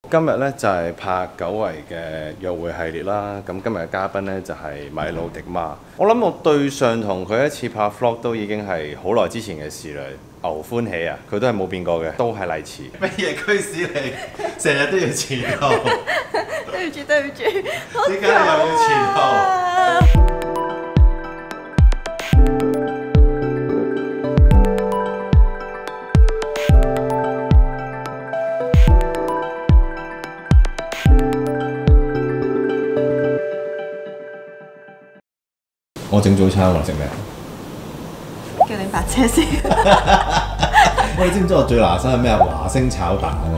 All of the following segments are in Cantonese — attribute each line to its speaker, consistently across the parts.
Speaker 1: 今日咧就係拍久違嘅約會系列啦。咁今日嘅嘉賓咧就係米魯迪媽。我諗我對上同佢一次拍 vlog 都已經係好耐之前嘅事啦。牛歡喜啊，佢都係冇變過嘅，都係例遲。
Speaker 2: 乜嘢驅使你成日都要遲到？
Speaker 3: 對唔住，對唔住，
Speaker 2: 點解又要遲到？我整早餐喎，食咩？
Speaker 3: 叫你白車先。
Speaker 2: 喂，你知唔知我最拿手係咩啊？華星炒蛋啊！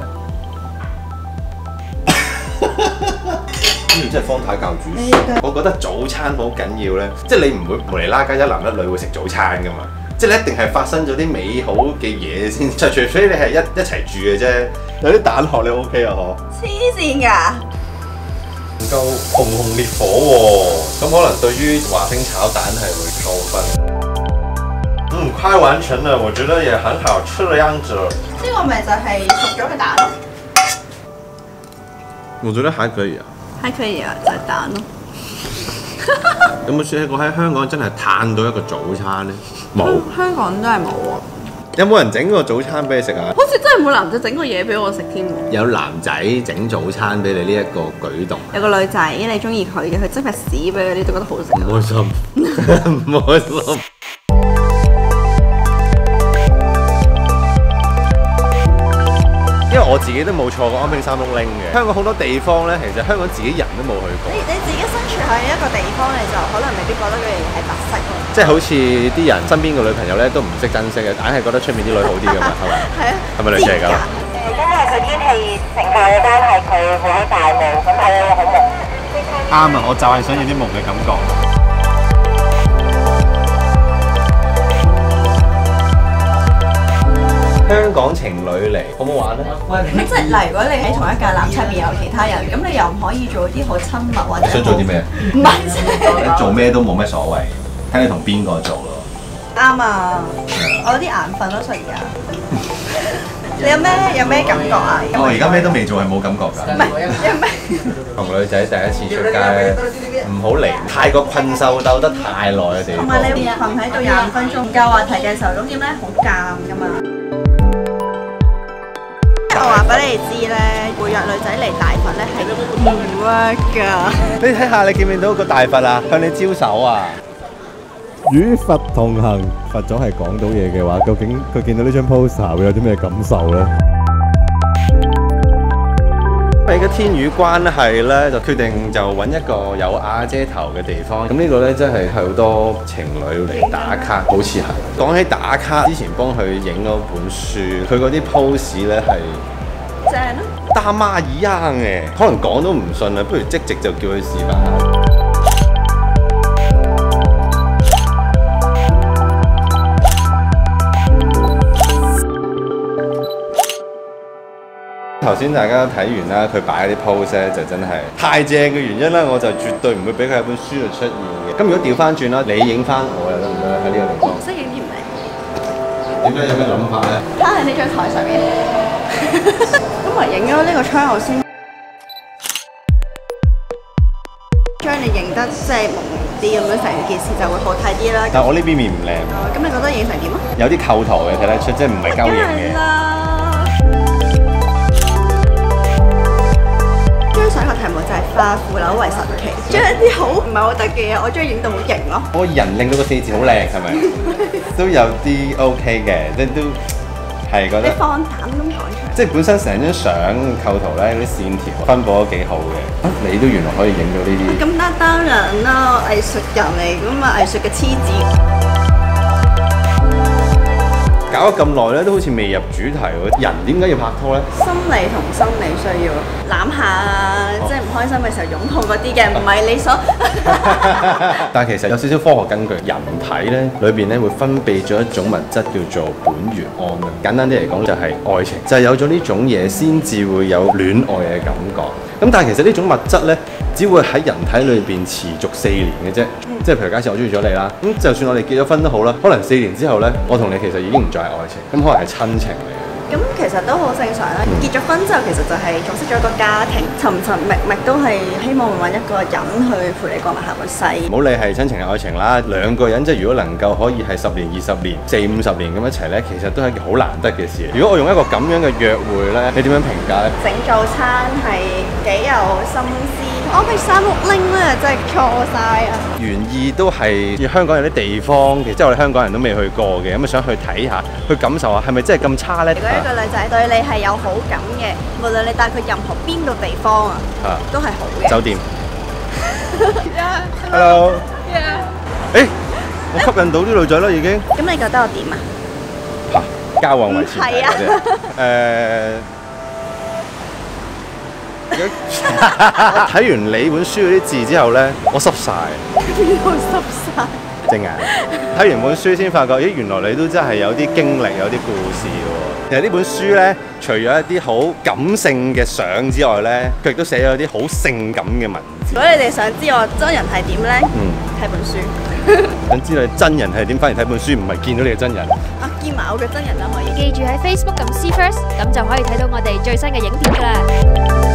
Speaker 2: 呢個真係方太教主。
Speaker 1: 我覺得早餐好緊要咧，即係你唔會無厘啦家一男一女會食早餐噶嘛，即係你一定係發生咗啲美好嘅嘢先，除非你係一齊住嘅啫。有啲蛋殼你 OK 啊？嗬？
Speaker 3: 黐線㗎！
Speaker 1: 唔夠紅紅烈火喎，咁可能對於華星炒蛋係會扣分。快完成了，我覺得也很好吃的樣子。
Speaker 3: 呢個咪就係熟咗嘅蛋咯。
Speaker 1: 我覺得還可以啊。
Speaker 3: 係可以啊，就係蛋咯。
Speaker 1: 有冇試過喺香港真係嘆到一個早餐呢？冇。
Speaker 3: 香港真係冇喎。
Speaker 1: 有冇人整個早餐俾你食啊？
Speaker 3: 好似真係冇男仔整個嘢俾我食添喎。
Speaker 1: 有男仔整早餐俾你呢一個舉動。
Speaker 3: 有個女仔你中意佢嘅，佢執塊屎俾你，你都覺得好食。
Speaker 1: 唔開心，唔開心。因為我自己都冇錯過安平三碌拎嘅。香港好多地方咧，其實香港自己人都冇去過。
Speaker 3: 你自己身處喺一個地方，你就可能未必覺得嗰樣嘢係特色咯。
Speaker 1: 即係好似啲人身邊嘅女朋友咧，都唔識珍惜嘅，硬係覺得出面啲女好啲㗎嘛，係咪？
Speaker 3: 係啊。
Speaker 1: 係咪類似嚟㗎？
Speaker 4: 因為佢天氣成分嘅關係，佢會好大霧，咁係好朦。
Speaker 2: 啱啊！我就係想要啲朦嘅感覺。
Speaker 1: 香港情侶嚟，好唔好玩咧？
Speaker 3: 咁即係例如，如果你喺同一架纜車入面有其他人，咁你又唔可以做啲好親密或者
Speaker 2: 想做啲咩？
Speaker 3: 唔係啫。
Speaker 2: 做咩都冇乜所謂，睇你同邊個做咯。
Speaker 3: 啱啊！我有啲眼瞓咯，所以而家。你有咩感覺啊？
Speaker 2: 我而家咩都未做，係冇感覺㗎。
Speaker 3: 唔係，因為
Speaker 1: 同女仔第一次出街，唔好嚟太過困獸鬥得太耐嘅地方。
Speaker 3: 同埋你瞓喺度25分鐘唔夠話題嘅時候，咁點咧？好尷㗎嘛！我話俾你知咧，會約女仔嚟大佛咧係唔 work 㗎。
Speaker 1: 你睇下，你見唔見到個大佛啊？向你招手啊！
Speaker 2: 與佛同行，佛祖係講到嘢嘅話，究竟佢見到呢張 poster 會有啲咩感受咧？
Speaker 1: 你嘅天與關係咧，就決定就揾一個有瓦遮頭嘅地方。咁呢個咧，真係好多情侶嚟打卡，好似係。講起打卡，之前幫佢影嗰本書，佢嗰啲 pose 咧係
Speaker 3: 正咯。
Speaker 1: 大媽一樣嘅，可能講都唔信啦，不如即直就叫佢示範下。頭先大家睇完啦，佢擺嗰啲 pose 咧就真係太正嘅原因啦，我就絕對唔會俾佢喺本書度出現嘅。咁如果調翻轉啦，你影翻我又得唔得喺呢個地方？
Speaker 3: 唔識影甜美。
Speaker 1: 點解有咩諗法咧？
Speaker 3: 攤喺呢張台上面。咁我影咗呢個窗，我先將你影得即係朦朧啲，咁樣成件事就會好睇啲啦。
Speaker 1: 但係我呢邊面唔靚，
Speaker 3: 咁你覺得影成點啊？
Speaker 1: 有啲構圖嘅睇得出，即係唔係鳩影嘅。
Speaker 3: 上個題目就係化腐朽為神奇，將一啲好唔係好得嘅嘢，我將佢影到好型咯。
Speaker 1: 我人令到個四字好靚，係咪？都有啲 OK 嘅，即係都係覺得。
Speaker 3: 你放膽咁講出嚟。
Speaker 1: 即係本身成張相構圖咧，啲線條分佈都幾好嘅。你都原來可以影到呢啲。
Speaker 3: 咁當然啦，藝術人嚟㗎嘛，藝術嘅痴子。
Speaker 1: 搞咗咁耐咧，都好似未入主題喎。人點解要拍拖咧？
Speaker 3: 心理同生理需要攬下啊，即係唔開心嘅時候擁抱嗰啲嘅，唔係你所。
Speaker 1: 但係其實有少少科學根據，人體咧裏邊咧會分泌咗一種物質叫做苯乙胺啊。簡單啲嚟講就係愛情，就係有咗呢種嘢先至會有戀愛嘅感覺。咁但係其實呢種物質咧，只會喺人體裏邊持續4年嘅啫。即係譬如假設我中意咗你啦，咁就算我哋結咗婚都好啦，可能4年之後咧，我同你其實已經唔再係愛情，咁可能係親情嚟嘅。
Speaker 3: 咁其實都好正常啦。結咗婚之後，其實就係組織咗一個家庭，尋尋覓覓都係希望揾一個人去陪你過埋下個世。
Speaker 1: 唔好理係親情愛情啦，兩個人即係如果能夠可以係10年、20年、40、50年咁一齊呢，其實都係一件好難得嘅事。如果我用一個咁樣嘅約會呢，你點樣評價呢？
Speaker 3: 整早餐係幾有心思，安排山屋拎咧真係錯晒啊！
Speaker 1: 原意都係香港有啲地方，其實即係我哋香港人都未去過嘅，咁啊想去睇下，去感受下係咪真係咁差呢？
Speaker 3: 如果一個女仔對你係有好感嘅，無論你帶佢任何邊個地方啊，都係好嘅。
Speaker 1: 酒店。
Speaker 3: Yeah.
Speaker 1: Hello。
Speaker 3: Yeah.
Speaker 1: 誒，我吸引到啲女仔啦已經。
Speaker 3: 咁你覺得我點啊？
Speaker 1: 嚇，交往為前提
Speaker 3: 係啊
Speaker 1: 我睇完你本書嗰啲字之後呢，我濕晒。
Speaker 3: 邊度濕晒？
Speaker 1: 隻眼。睇完本書先發覺，咦，原來你都真係有啲經歷，有啲故事喎。其實呢本書呢，除咗一啲好感性嘅相之外呢，佢亦都寫咗啲好性感嘅文字。
Speaker 3: 如果你哋想知我真人係點呢？睇本書。
Speaker 1: 想知道你真人係點，反而睇本書唔係見到你嘅真人。
Speaker 3: 啊，見埋我嘅真人就可以。
Speaker 5: 記住喺 Facebook 撳 See First，咁就可以睇到我哋最新嘅影片㗎啦。